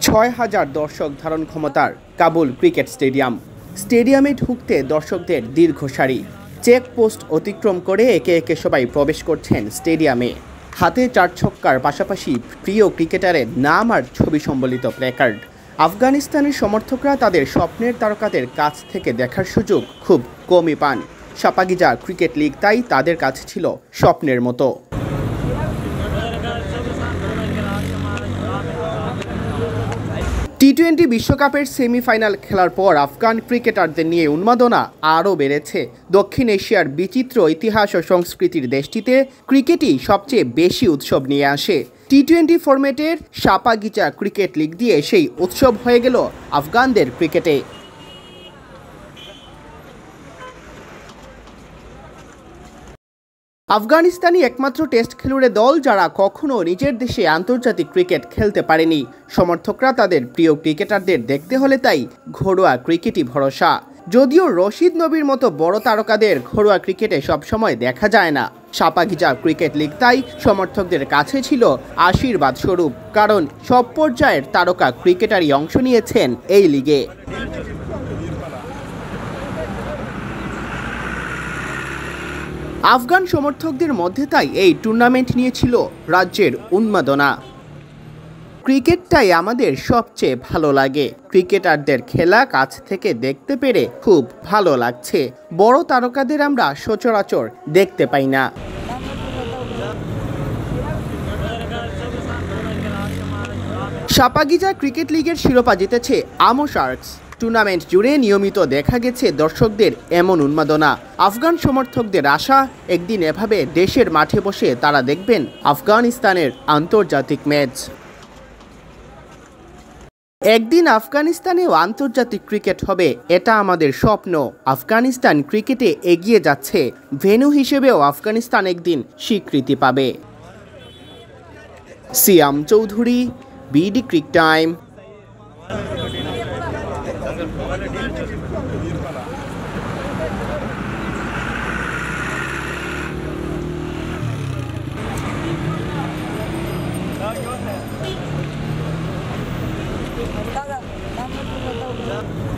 ৬,০০০ দর্শক ধারণ ক্ষমতার কাবুল ক্রিকেট স্টেডিয়ামে ঢুকতে দর্শকদের দীর্ঘ সারি। চেকপোস্ট অতিক্রম করে একে একে সবাই প্রবেশ করছেন স্টেডিয়ামে। হাতে ৪ ছক্কার পাশাপাশি প্রিয় ক্রিকেটারের নাম আর ছবি সম্বলিত প্ল্যাকার্ড। আফগানিস্তানের সমর্থকরা তাদের স্বপ্নের তারকাদের কাছ থেকে দেখার সুযোগ খুব কমই পান। সাপাগিজা ক্রিকেট লিগ তাই তাদের কাছে ছিল স্বপ্নের মতো। টি-20 বিশ্বকাপের সেমিফাইনাল খেলার পর আফগান ক্রিকেটারদের নিয়ে উন্মাদনা আরও বেড়েছে। দক্ষিণ এশিয়ার বিচিত্র ইতিহাস ও সংস্কৃতির দেশটিতে ক্রিকেটই সবচেয়ে বেশি উৎসব নিয়ে আসে। টি-20 ফরম্যাটের সাপাগিজা ক্রিকেট লিগ দিয়ে সেই উৎসব হয়ে গেল আফগানদের ক্রিকেটে। আফগানিস্তানই একমাত্র টেস্ট খেলুড়ে দল যারা কখনো নিজের দেশে আন্তর্জাতিক ক্রিকেট খেলতে পারেনি। সমর্থকরা তাদের প্রিয় ক্রিকেটারদের দেখতে হলে তাই ঘরোয়া ক্রিকেটই ভরসা। যদিও রশিদ নবীর মতো বড় তারকাদের ঘরোয়া ক্রিকেটে সবসময় দেখা যায় না, সাপাগিজা ক্রিকেট লিগ তাই সমর্থকদের কাছে ছিল আশীর্বাদ স্বরূপ, কারণ সব পর্যায়ের তারকা ক্রিকেটারই অংশ নিয়েছেন এই লিগে। আফগান সমর্থকদের মধ্যে তাই এই টুর্নামেন্ট নিয়েছিল রাজ্যের উন্মাদনা। ক্রিকেটটাই আমাদের সবচেয়ে ভালো লাগে, ক্রিকেটারদের খেলা কাছ থেকে দেখতে পেরে খুব ভালো লাগছে। বড় তারকাদের আমরা সচরাচর দেখতে পাই না। সাপাগিজা ক্রিকেট লিগের শিরোপা জিতেছে আমো শার্কস। টুর্নামেন্ট জুড়ে নিয়মিত দেখা গেছে দর্শকদের এমন উন্মাদনা। আফগান সমর্থকদের আশা, একদিন এভাবে দেশের মাঠে বসে তারা দেখবেন আফগানিস্তানের আন্তর্জাতিক ম্যাচ। একদিন আফগানিস্তানেও আন্তর্জাতিক ক্রিকেট হবে, এটা আমাদের স্বপ্ন। আফগানিস্তান ক্রিকেটে এগিয়ে যাচ্ছে, ভেন্যু হিসেবেও আফগানিস্তান একদিন স্বীকৃতি পাবে। Siam Chowdhury, BD cric time. দাদা